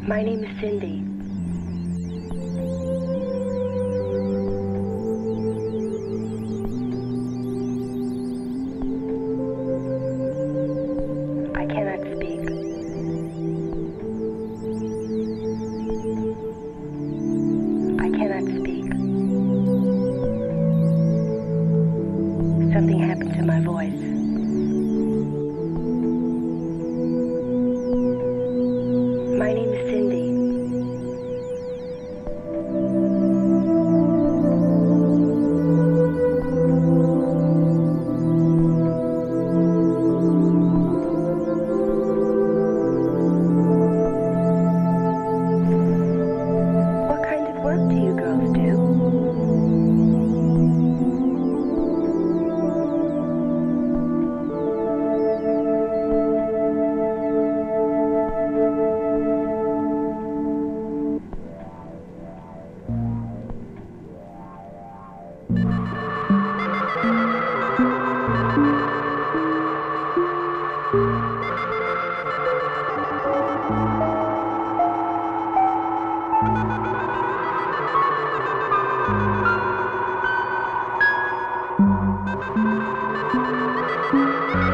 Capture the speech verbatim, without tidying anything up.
My name is Cindy. I cannot speak. I cannot speak. Something happened to my voice. My name is Cindy. What kind of work do you girls do? Thank you.